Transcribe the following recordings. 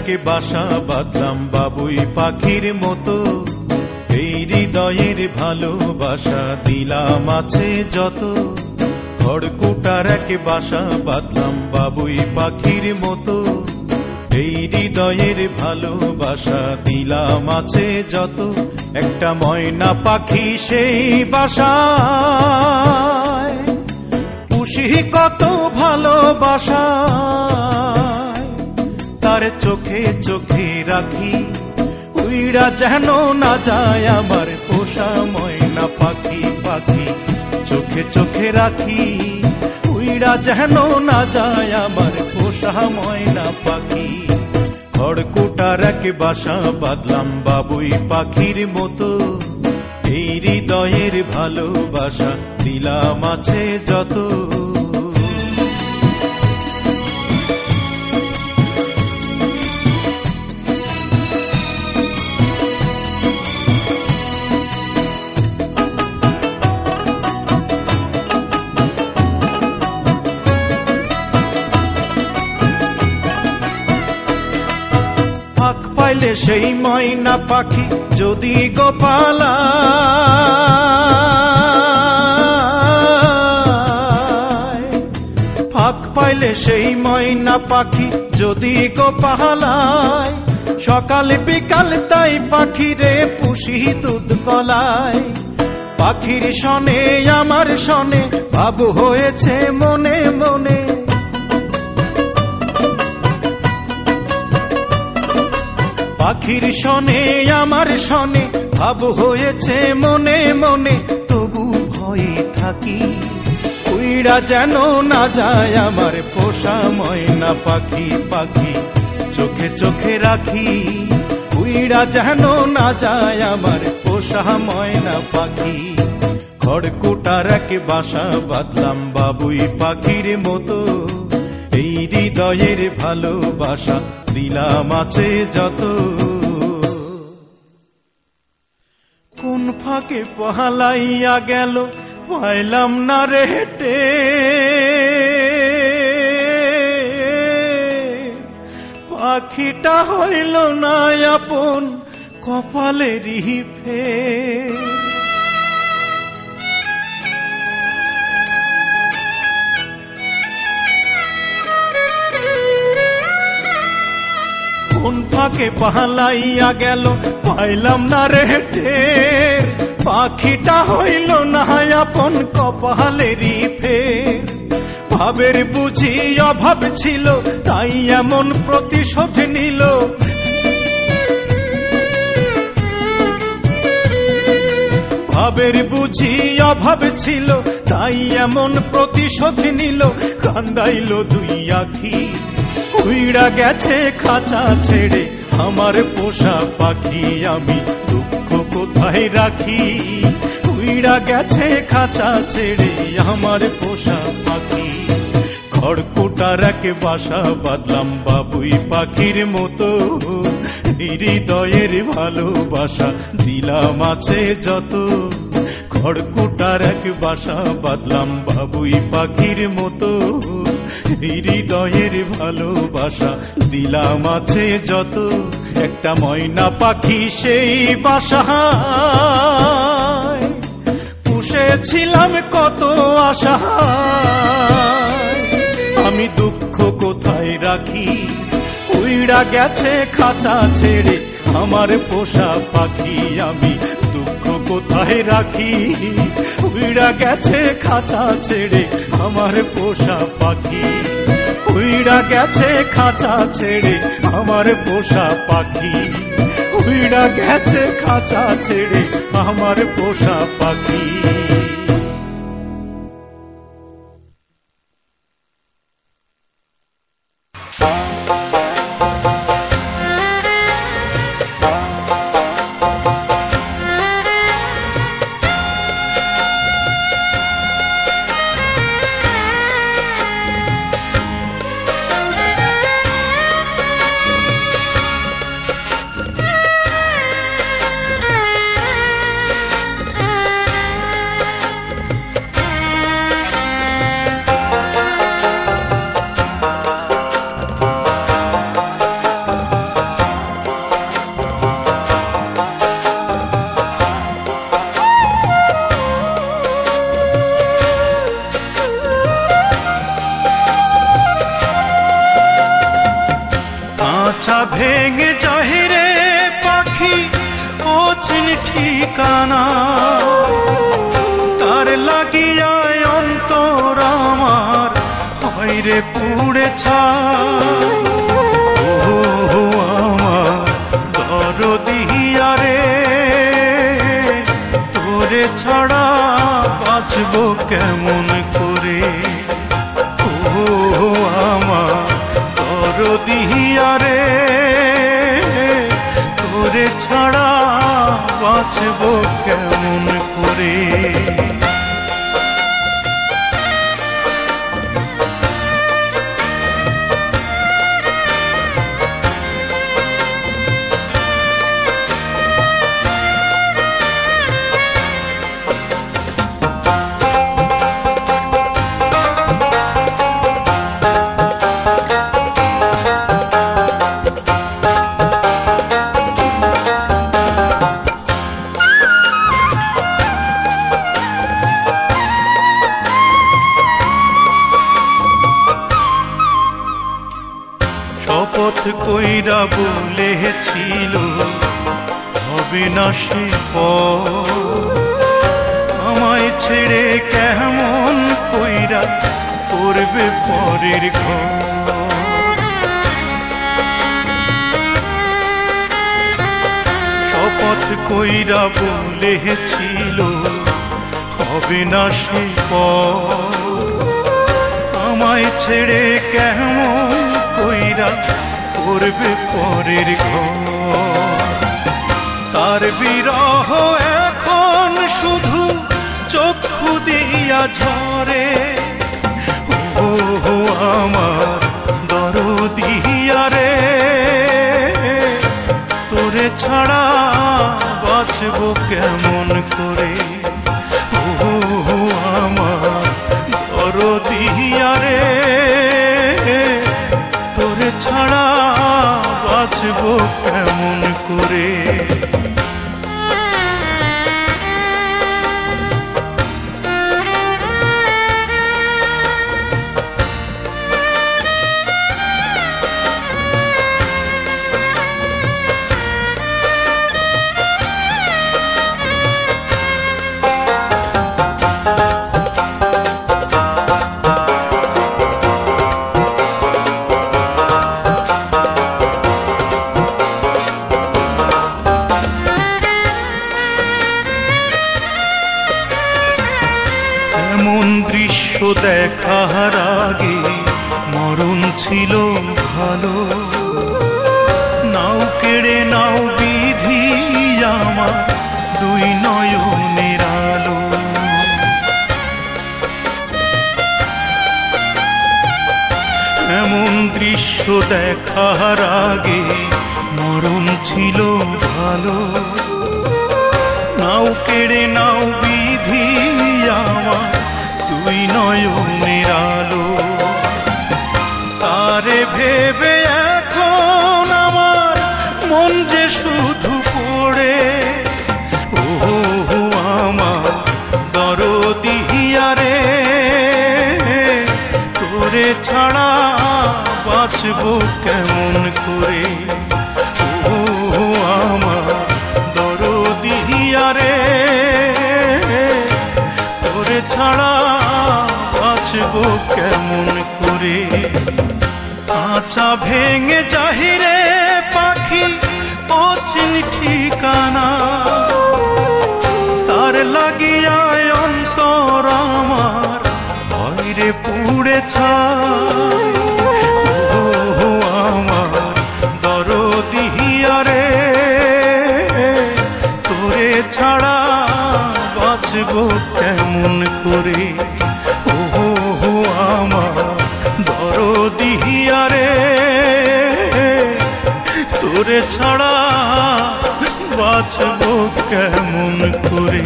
এক বাসা বাঁধলাম বাবুই পাখির মতো, এই হৃদয়ের ভালোবাসা দিলাম আছে যত। খড়কুটার এক বাসা বাঁধলাম বাবুই পাখির মতো, এই হৃদয়ের ভালোবাসা দিলাম আছে যত। একটা ময়না পাখি সেই বাসায়, পুষি কত ভালোবাসা, তার চোখে চোখে রাখি, উইড়া যেন না যায় আমার পোষা ময়না পাখি। পাখি চোখে চোখে রাখি, উইড়া যেন না যায় আমার পোষা ময়না পাখি। খড়কুটার এক বাসা বাঁধলাম বাবুই পাখির মতো, এই হৃদয়ের ভালোবাসা দিলাম আছে যত। ফাঁক পাইলে সেই ময়না পাখি যদি গোপালা, ফাঁক পাইলে সেই ময়না পাখি যদি গোপালায়, সকাল বিকাল তাই পাখিরে পুষি দুধ কলায়। পাখির শনে আমার শনে ভাব হয়েছে মনে মনে, পাখির শনে আমার শনে ভাব হয়েছে মনে মনে। তবু ভয়ে থাকি, উইড়া যেন না যায় আমার পোষা ময়না পাখি। পাখি চোখে চোখে রাখি, উইড়া যেন না যায় আমার পোষা ময়না পাখি। খড়কুটার এক বাসা বাঁধলাম বাবুই পাখির মতো, এই হৃদয়ের ভালোবাসা দিলাম আছে যত। কোন ফাঁকে পালাইয়া গেল পাইলাম না রে হেটে, পাখিটা হইল না আপন কপালেরই ফের। কোন ফাঁকে পালাইয়া গেল পাইলাম না রে টের, পাখিটা হইল না আপন কপালেরই ফের। ভাবের বুঝি অভাব ছিল তাই এমন প্রতিশোধ নিল, ভাবের বুঝি অভাব ছিল তাই এমন প্রতিশোধ নিল। কান্দাইল দুই আখি, উইড়া গেছে খাঁচা ছেড়ে আমার পোষা পাখি। আমি দুঃখ কোথায় রাখি, উইড়া গেছে খাঁচা ছেড়ে আমার পোষা পাখি। খড়কুটার এক বাসা বাঁধলাম বাবুই পাখির মতো, হৃদয়ের ভালোবাসা দিলাম আছে যত। খড়কুটার এক বাসা বাঁধলাম বাবুই পাখির মতো, হৃদয়ের ভালোবাসা দিলাম আছে যত। একটা ময়না পাখি সেই বাসায়, পুষেছিলাম কত আশা, আমি দুঃখ কোথায় রাখি, উইড়া গেছে খাঁচা ছেড়ে আমার পোষা পাখি। আমি দুঃখ কোথায় রাখি, উইড়া গেছে খাঁচা ছেড়ে আমার পোষা পাখি। উইড়া গেছে খাঁচা ছেড়ে আমার পোষা পাখি, উইড়া গেছে খাঁচা ছেড়ে আমার পোষা পাখি। ভেঙে যায় রে পাখি অচিন ঠিকানা, তার লাগিয়ায় অন্তর আমার হয় রে পুড়ে ছাই। ও আমার দরদিয়া রে, তোরে ছাড়া বাঁচবো কেমন করে। ও আমার দরদিয়া রে, তোরে ছাড়া বাঁচবো কেমন করে। শপথ কইরা বলেছিল হবে না সে আমায় ছেড়ে কেমন কইরা করবে পরের ঘর। শপথ কইরা বলেছিল হবে না সে আমায় ছেড়ে কেমন কইরা করবে পরের ঘর। তার বিরহ এখন শুধু চক্ষু দিয়া ঝরে। ও আমার দরদিয়া রে, তোরে ছাড়া বাঁচবো কেমন করে। ও আমার দরদিয়া রে, তোরে ছাড়া বাঁচবো কেমন করে। এমন দৃশ্য দেখার আগে মরণ ছিল ভালো। নাও কেড়ে নাও বিধি আমার দুই নয়নের আলো। এমন দৃশ্য দেখার আগে মরণ ছিল ভালো। নাও কেড়ে নাও বিধি আমার দুই নয়নের আলো। তারে ভেবে এখন আমার মন যে শুধু পড়ে। ও আমার দরদিয়া রে, তোরে ছাড়া বাঁচবো কেমন করে। ও আমার দরদিয়া রে, তোরে ছাড়া বাঁচবো কেমন করে। আঁচা ভেঙে যায় রে পাখি অচিন ঠিকানা, তার লাগিয়ায় অন্তর আমার হয় রে পুড়ে ছাই। ও আমার দরদিয়া রে, তোরে ছাড়া বাঁচবো কেমন করে। ও আমার দরদিয়া রে, তোরে ছাড়া বাঁচবো কেমন করে।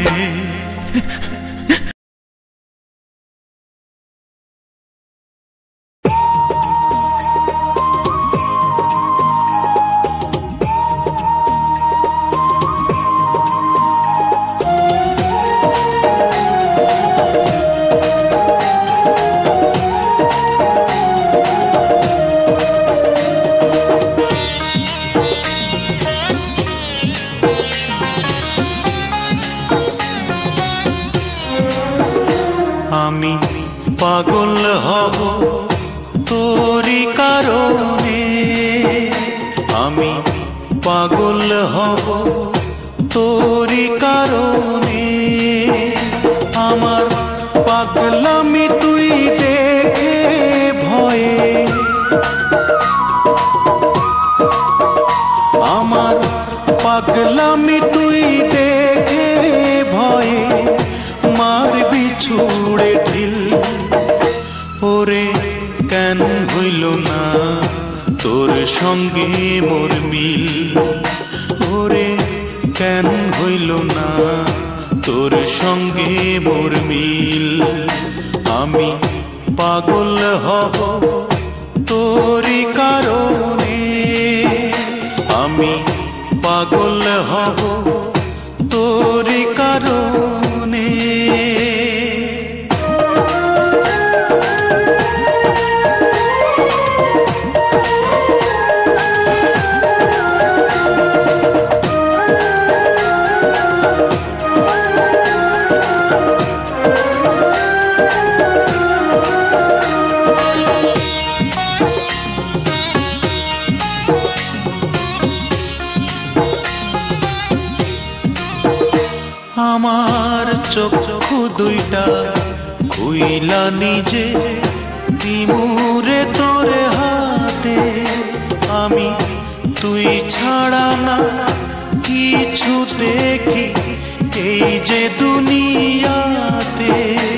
আমি পাগল হব তোরি কারণে, আমি পাগল হব তোরি কারণে। আমার পাগলামি তুই দেখে ভয়ে, আমার পাগলামি তুই দেখে ভয়ে মারবি ছুড়ে ঢিল। ওরে কেন হইল না তোর সঙ্গে মোর মিল, ওরে কেন হইল না তোর সঙ্গে মোর মিল। আমি পাগল হব তোরি কারণে, আমি পাগল হব তোরি কারণে। আমার চক্ষু দুইটা খুইলা নিজে দিমুরে তোরে হাতে, আমি তুই ছাড়া না কিছু দেখি এই যে দুনিয়াতে।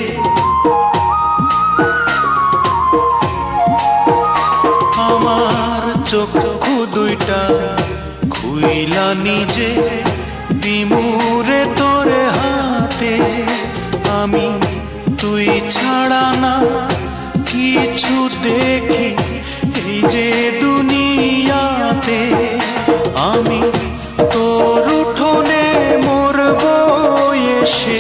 আমার চক্ষু দুইটা খুইলা নিজে দিমুরে তোরে হাতে, আমি তুই ছাড়া না কিছু দেখি এই যে দুনিয়াতে। আমি তোর উঠোনে মরব এসে,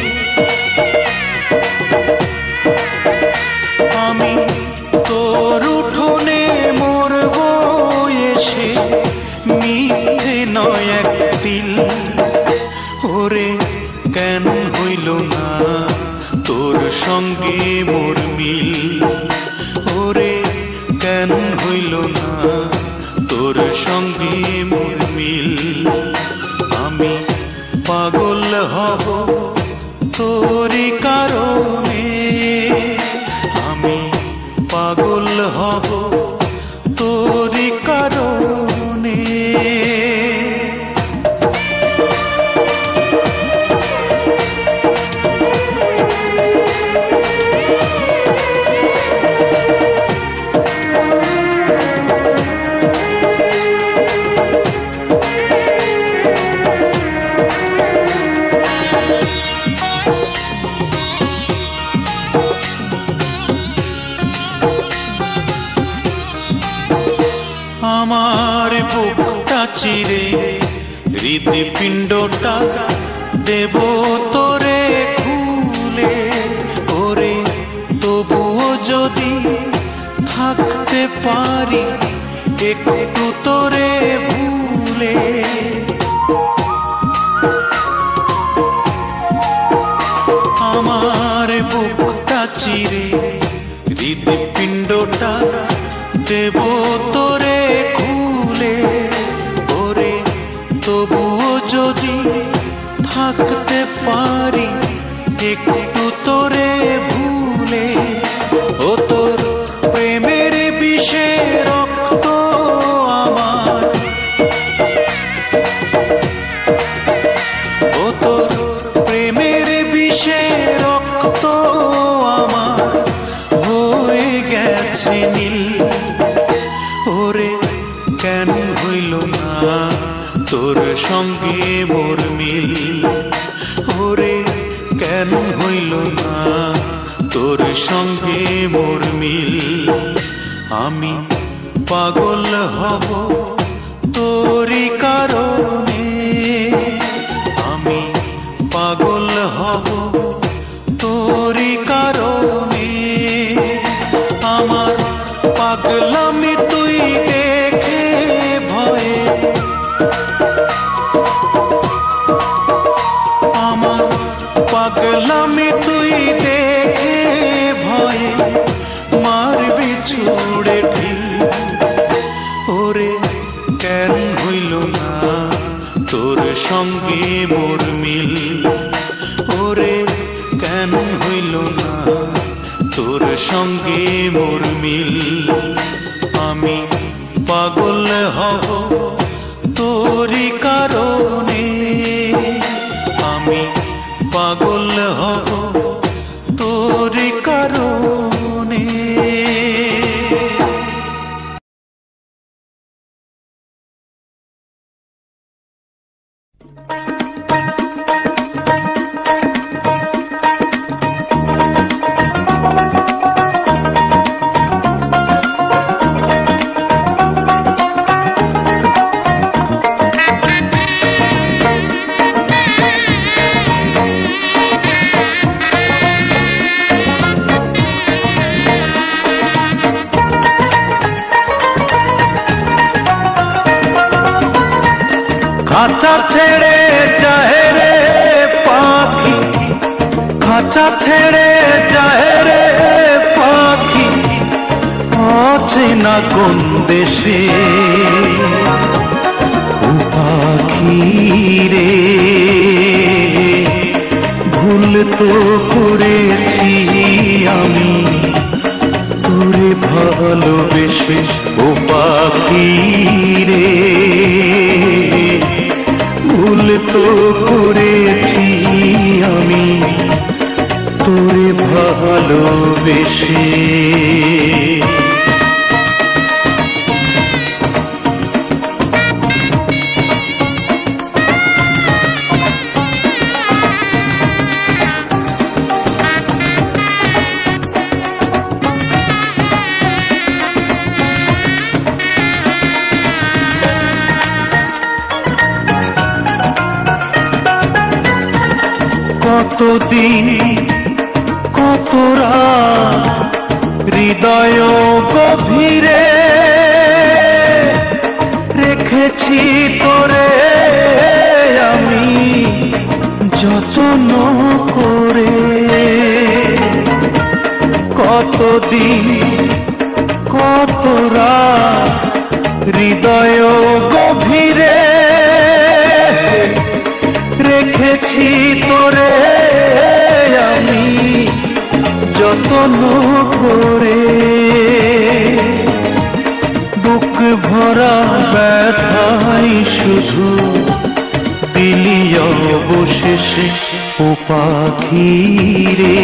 আমি তোর উঠোনে মরব এসে মিথ্যে নয় এক দিল। ওরে কেন হইল না তোর সঙ্গে মোর মিল, ওরে কেন হইল না তোর সঙ্গে মোর মিল। আমি পাগল হব তোরি কারণে, আমি পাগল হব তোরি কারণে। আমার বুকটা চিরে হৃদপিণ্ডটা দেব তোরে খুলে, ওরে তবুও যদি থাকতে পারি একটু তোরে ভুলে। আমার বুকটা চিরে হৃদপিণ্ডটা দেব তোরে খুলে, ওরে তবুও যদি থাকতে পারি একটু তোরে ভুলে। ও তোর প্রেমের বিষে রক্ত আমার, ও তোর প্রেমের বিষে রক্ত আমার হয়ে গেছে নীল। ওরে কেন হইল না তোর সঙ্গে মোর মিল, ওরে কেন হইল না তোর সঙ্গে মোর মিল। আমি পাগল হব তোরি কারণে, আমি পাগল হব তোরি কারণে। আমার পাগলামি তুই দেখে ভয়ে, আমার পাগলামি তুই দেখে তোর সঙ্গে মোর মিল। আমি পাগল হব তোরই কারণে, আমি পাগল হব তোরই কারণে। খাঁচা ছেড়ে যায় রে পাখি, খাঁচা ছেড়ে যায় রে পাখি, অচেনা কোন দেশে। ও পাখি রে ভুল তো করেছি আমি তোরে ভালোবেসে। ও পাখি রে ভুল তো করেছি আমি তোরে ভালোবেসে। কতদিন কত রাত হৃদয় গভীরে রেখেছি তোরে আমি যত্ন করে। কতদিন কত রাত হৃদয় গভীরে রেখেছি তোরে আমি যত্ন করে। বুক ভরা ব্যথাই শুধু দিলি অবশেষে। ও পাখি রে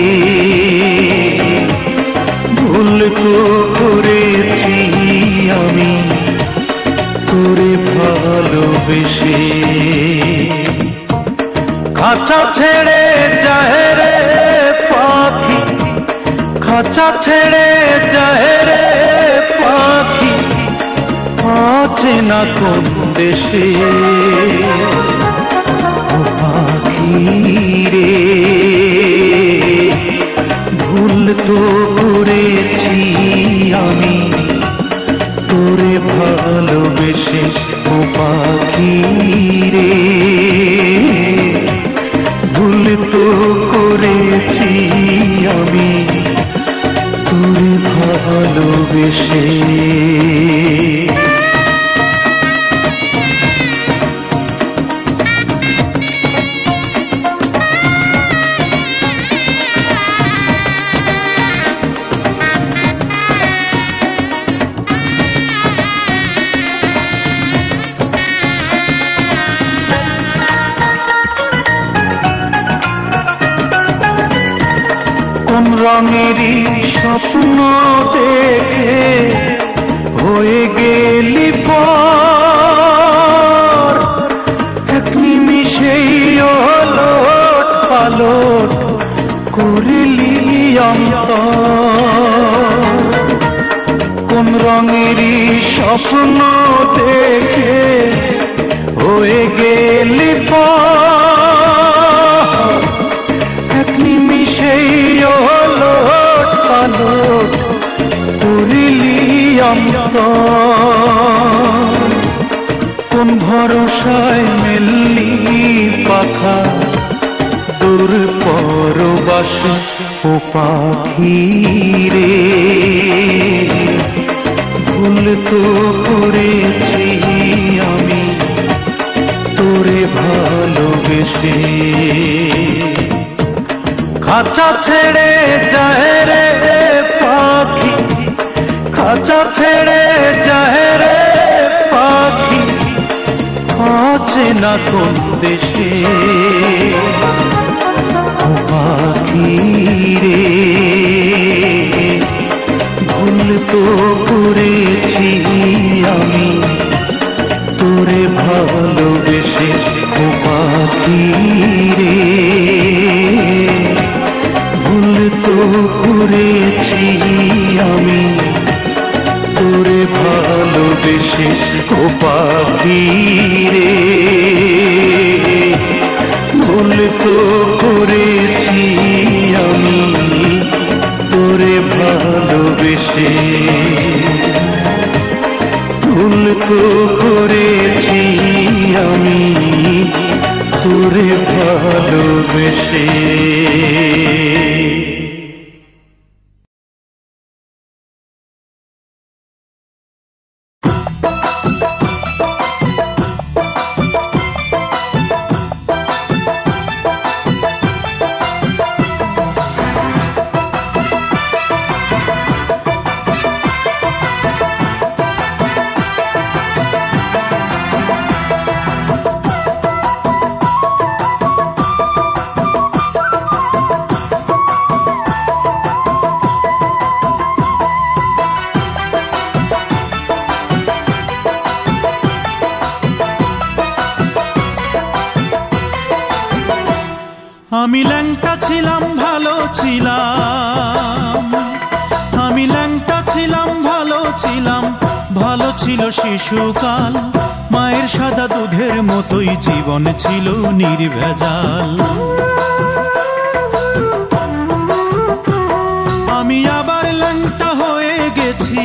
ভুল তো করেছি আমি তোরে ভালোবেসে। খাঁচা ছেড়ে যায় রে পাখি, খাঁচা ছেড়ে যায় রে পাখি, অচেনা কোন দেশে। ও পাখি রে ভুল তো করেছি আমি তোরে ভালোবেসে। ও পাখি রে ভুল তো করেছি আমি তোরে ভালোবেসে। কোন রঙেরই স্বপ্ন দেখে হয়ে গেলি পর, এক নিমিষেই ওলট পালট করিলি অন্তর। কোন রঙেরই স্বপ্ন দেখে হয়ে গেলি পর, এক নিমিষেই ওলট পালট করিলি অন্তর। কোন ভরসায় মেললি পাখা দূর পরবাসে। ও পাখি রে ভুল তো করেছি আমি তোরে ভালোবেসে। খাঁচা ছেড়ে যায় রে ছেড়ে যায় রে পাখি অচেনা কোন দেশে। ও পাখি রে ভুল তো করেছি আমি তোরে ভালোবেসে। ও পাখি রে ভুল তো করেছি আমি তোরে ভালোবেসে। ও পাখি রে ভুল তো করেছি আমি তোরে ভালোবেসে। ভুল তো করেছি আমি তোরে ভালোবেসে। আমি ল্যাংটা ছিলাম ভালো ছিলাম, আমি ল্যাংটা ছিলাম ভালো ছিলাম, ভালো ছিল শিশুকাল। মায়ের সাদা দুধের মতোই জীবন ছিল নির্ভেজাল। আমি আবার ল্যাংটা হয়ে গেছি,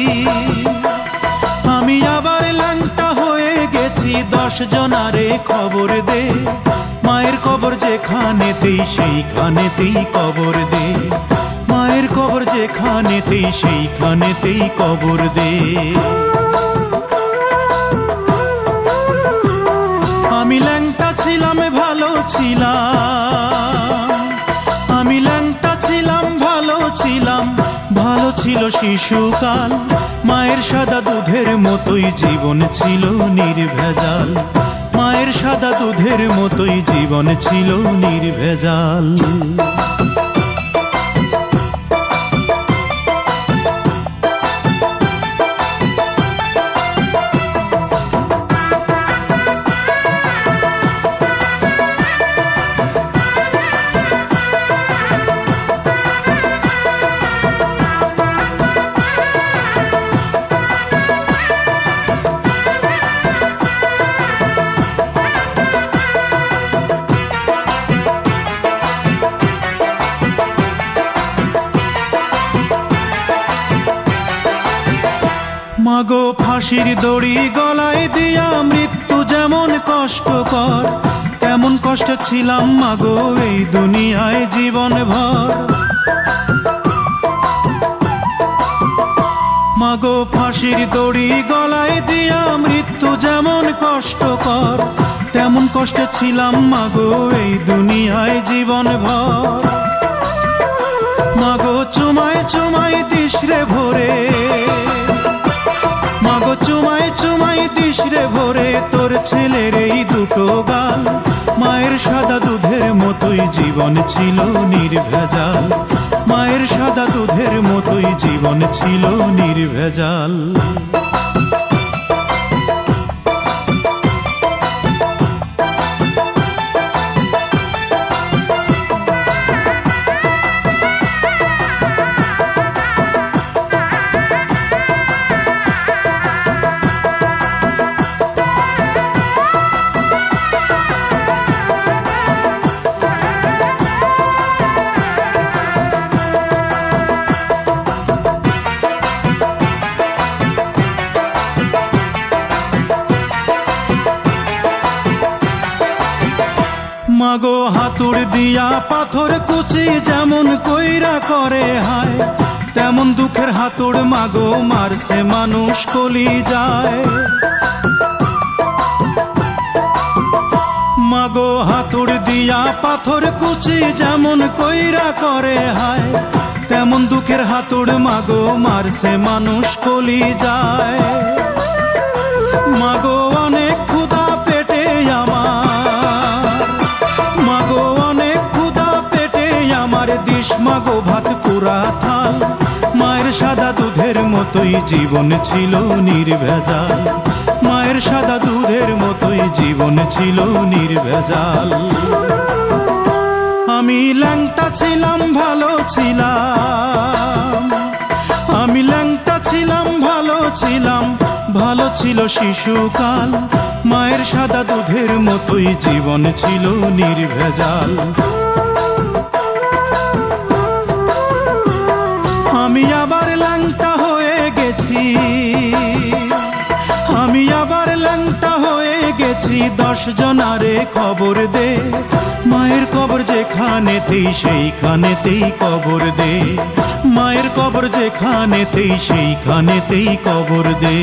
আমি আবার ল্যাংটা হয়ে গেছি। 10 জনারে খবর দে, মায়ের কবর যেখানেতেই সেইখানেতেই কবর দে। মায়ের কবর যেখানেতেই সেইখানেতেই কবর দে। আমি ল্যাংটা ছিলাম ভালো ছিলাম, আমি ল্যাংটা ছিলাম ভালো ছিলাম, ভালো ছিল শিশুকাল। মায়ের সাদা দুধের মতোই জীবন ছিল নির্ভেজাল। মায়ের সাদা দুধের মতোই জীবন ছিল নির্ভেজাল। মাগো ফাঁসির দড়ি গলায় দিয়া মৃত্যু যেমন কষ্টকর, তেমন কষ্ট ছিলাম মাগো এই দুনিয়ায় জীবন ভর। মাগো ফাঁসির দড়ি গলায় দিয়া মৃত্যু যেমন কষ্টকর, তেমন কষ্ট ছিলাম মাগো এই দুনিয়ায় জীবন ভর। মাগো চুমায় চুমায় দিশরে ভরে, মাগো চুমাই চুমাই দিশরে ভরে তোর ছেলের এই দুটো গাল। মায়ের সাদা দুধের মতোই জীবন ছিল নির্ভেজাল, মায়ের সাদা দুধের মতোই জীবন ছিল নির্ভেজাল। মাগো হাতুড় দিয়া পাথর কুচি যেমন কইরা করে হায়, তেমন দুঃখের হাতুড় মাগো মারছে মানুষ কলি যায়। মাগো হাতুড় দিয়া পাথর কুচি যেমন কইরা করে হায়, তেমন দুঃখের হাতুড় মাগো মারছে মানুষ কলি যায়। মাগো অনেক ক্ষুধা পেটে আমার, মাগো অনেক ক্ষুধা পেটে আমার, দিস মাগো ভাত পুরা থাল। মায়ের সাদা দুধের মতোই জীবন ছিল নির্ভেজাল, মায়ের সাদা দুধের মতোই জীবন ছিল নির্ভেজাল। আমি ল্যাংটা ছিলাম ভালো ছিলাম, আমি ল্যাংটা ছিলাম ভালো ছিলাম, ভালো ছিল শিশুকাল। মায়ের সাদা দুধের মতোই জীবন ছিল নির্ভেজাল। আমি আবার ল্যাংটা হয়ে গেছি, আমি আবার ল্যাংটা হয়ে গেছি, 10 জনারে খবর দে। মায়ের কবর যেখানেতেই সেইখানেতেই কবর দে, মায়ের কবর যেখানেতেই সেইখানেতেই কবর দে।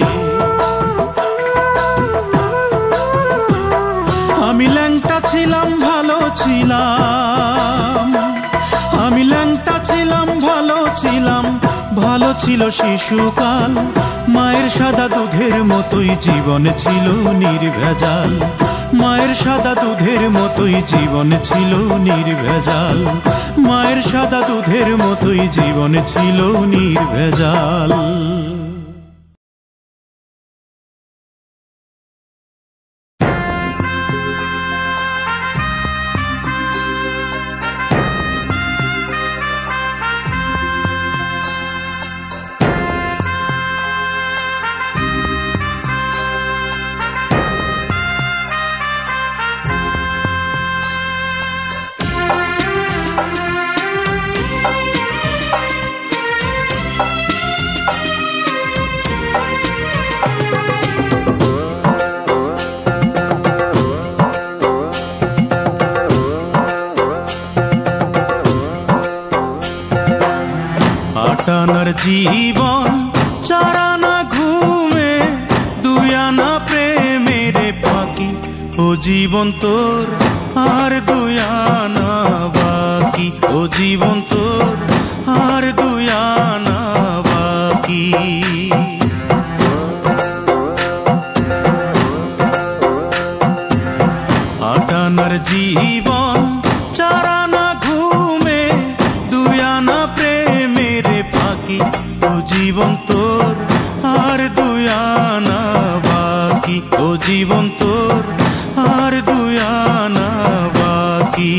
আমি ল্যাংটা ছিলাম ভালো ছিলাম, আমি ল্যাংটা ছিলাম ভালো ছিলাম, ভালো ছিল শিশুকাল। মায়ের সাদা দুধের মতোই জীবন ছিল নির্ভেজাল, মায়ের সাদা দুধের মতোই জীবন ছিল নির্ভেজাল, মায়ের সাদা দুধের মতোই জীবন ছিল নির্ভেজাল। আটানার জীবন, 4 আনা ঘুমে, 2 আনা প্রেমের ফাঁকি। ও জীবন তোর আর 2 আনা বাকি, ও জীবন তোর আর 2 আনা বাকি। আটানার জীবন, 4 আনা ঘুমে, 2 আনা প্রেমের ফাঁকি। ও জীবন তোর আর 2 আনা বাকি, ও জীবন তোর আর 2 আনা বাকি।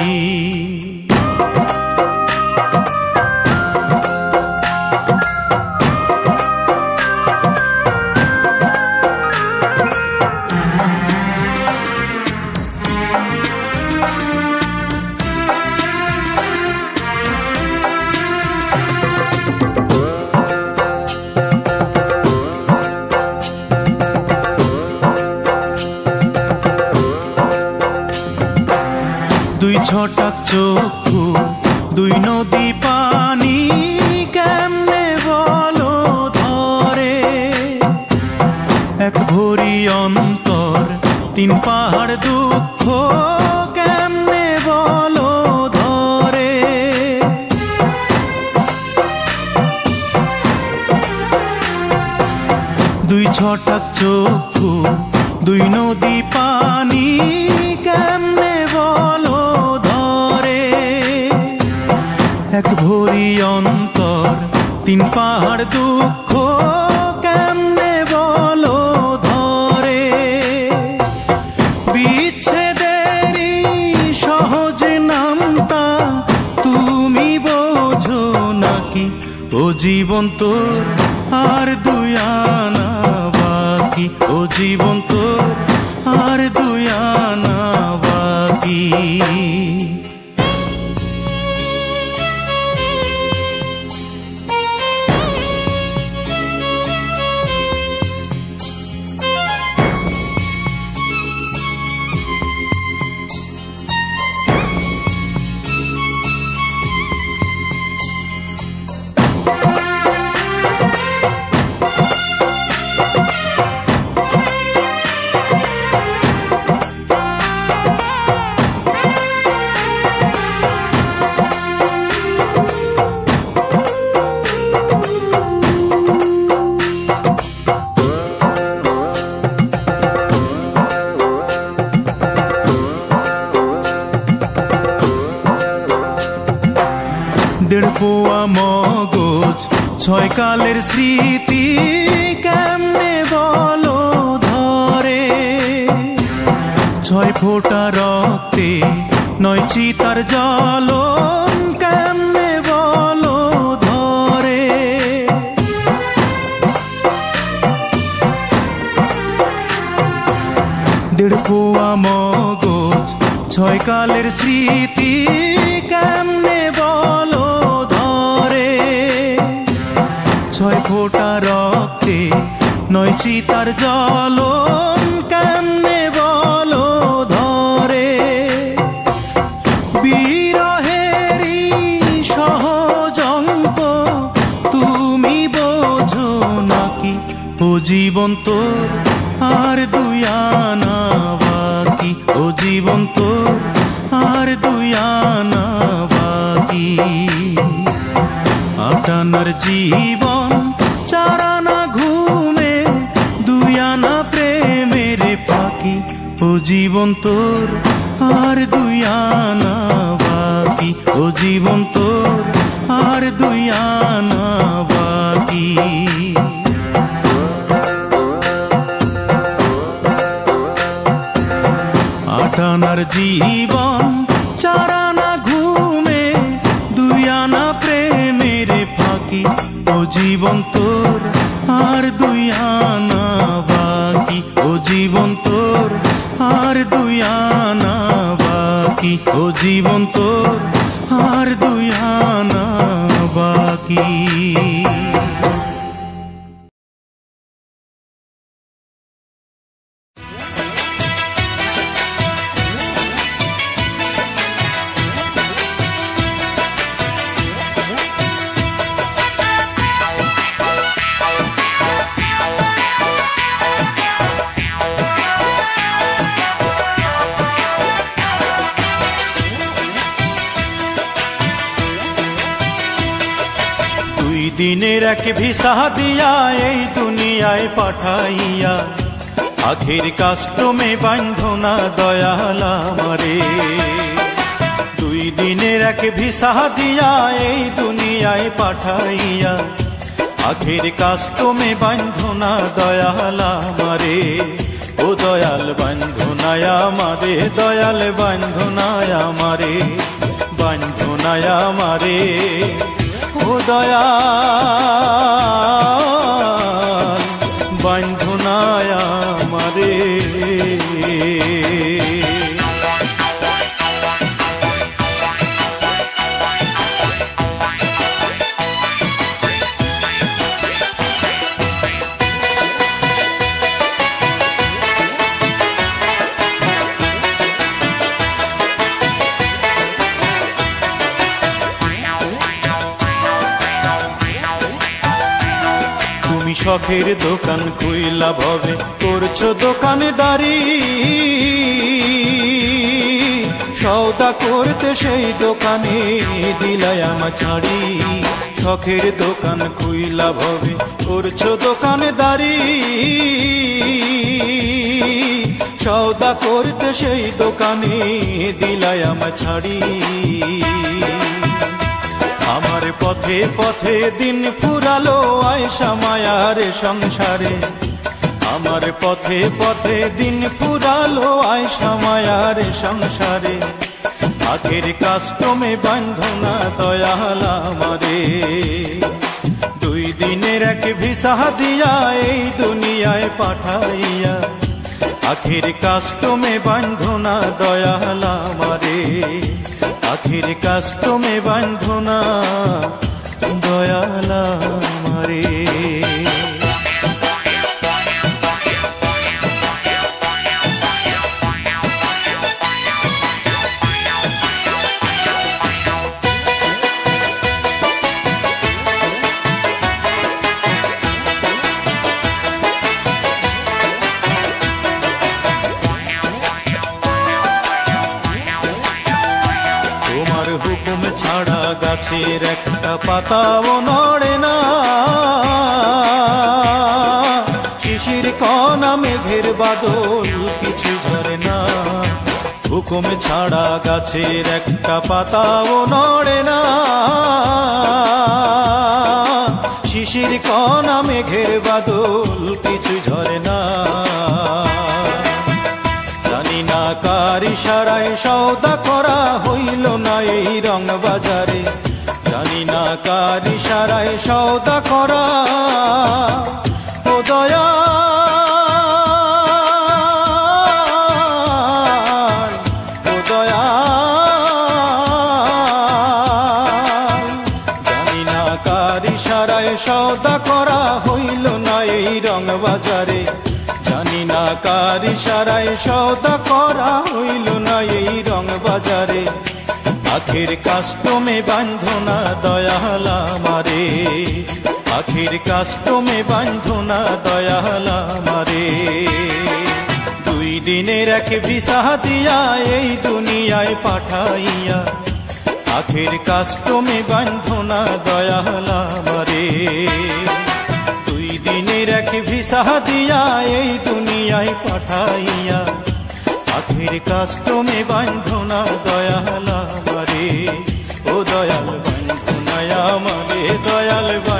ছটাক চক্ষু, 2 নদী পানি, কেমনে বলো ধরে। 1 ভরি অন্তর, 3 পাহাড় দুঃখ, কেমনে বলো ধরে। 2 ছটাক চক্ষু, 2 নদী পানি, কেমনে বলো ধরে। 1 ভরি অন্তর, 3 পাহাড় দুঃখ, কেমনে বলো ধরে। বিচ্ছেদেরই সহজ নামটা তুমি বোঝো নাকি। ও জীবন তোর আর 2 আনা বাকি, ও জীবন তোর আর 2 আনা বাকি। দেড় পোয়া মগজ ছয় কালের স্মৃতি কেমনে বলো ধরে, ছয় ফোঁটা রক্তে নয় চিতার জ্বলন কেমনে বলো ধরে। দেড় পোয়া মগজ ছয় কালের স্মৃতি কেমনে বলো ধরে, ছয় ফোঁটা রক্তে নয় চিতার জ্বলন কেমনে বলো ধরে। বিরহেরই সহজ অঙ্ক তুমি বোঝো নাকি, ও জীবন তোর আর দুই আনা বাকি, ও জীবন তোর আর দুই আনা বাকি। আটানার জীবন চারানা ঘুমে দুই আনা প্রেমের ফাঁকি, ও জীবন তোর আর দুই আনা বাকি, ও জীবন তোর আর দুই আনা বাকি। আটানার জীবন চারানা ঘুমে দুই আনা প্রেমের ফাঁকি, ও জীবন তোর আর দুই আনা বাকি, ও জীবন তোর আর দুই আনা বাকি, ও জীবন তোর আর দুই আনা বাকি। দিনের এক ভিসা দিয়া এই দুনিয়ায় পাঠাইয়া, আখের কাস্টমে বান্ধনা দয়াল আমারে। দুই দিনের এক ভিসা দিয়া এই দুনিয়ায় পাঠাইয়া, আখের কাস্টমে বান্ধনা দয়াল আমারে। ও দয়াল বান্ধনায় আমারে, দয়াল বান্ধনায় আমারে, বান্ধনায় আমারে। ও দয়াল বান্ধনায় আমারে। শখের দোকান খুইলা ভবে করছো দোকানদারি, সওদা করতে সেই দোকানে দিলাই আমা ছাড়ি। শখের দোকান খুইলা ভবে করছো দোকানদারি, সওদা করতে সেই দোকানে দিলাই আমা ছাড়ি। আমার পথে পথে দিন ফুরালো আয়সা মায়ার সংসারে, আমার পথে পথে দিন ফুরালো আয়সা মায়ার সংসারে। আখের কাস্টমে বান্ধনা দয়াল আমারে। দুই দিনের এক ভিসা দিয়া এই দুনিয়ায় পাঠাইয়া, আখের কাস্টমে বান্ধনা দয়াল আমারে। আখের কাস্টমে বান্ধনা দয়াল আমারে। হুকুম ছাড়া গাছের একটা পাতাও নড়ে না, শিশির কণা মেঘের বাদল কিছু ঝরে না। হুকুম ছাড়া গাছের একটা পাতাও নড়ে না, শিশির কণা মেঘের বাদল কিছু ঝরে না। জানি না কার ইশারায় সওদা করা হইল না এই রং বাজারে, জানি না কার ইশারায় সওদা করা। ও দয়া সওদা করা হইল না এই রং বাজারে, জানি না কার ইশারায় সওদা করা হইল না এই রং বাজারে। আখির কাস্টমে বাঁধো না দয়াল আমারে, আখির কাস্টমে বাঁধো না দয়াল আমারে। 2 দিনের এক ভিসা দিয়া এই দুনিয়ায় পাঠাইয়া, আখির কাস্টমে বাঁধো না দয়াল আমারে। 2 দিনের এক ভিসা দিয়া এই দুনিয়ায় পাঠাইয়া, আখির কাস্টমে বাঁধো না দয়াল আমারে। ও দয়াল বাঁধো না আমারে, দয়াল।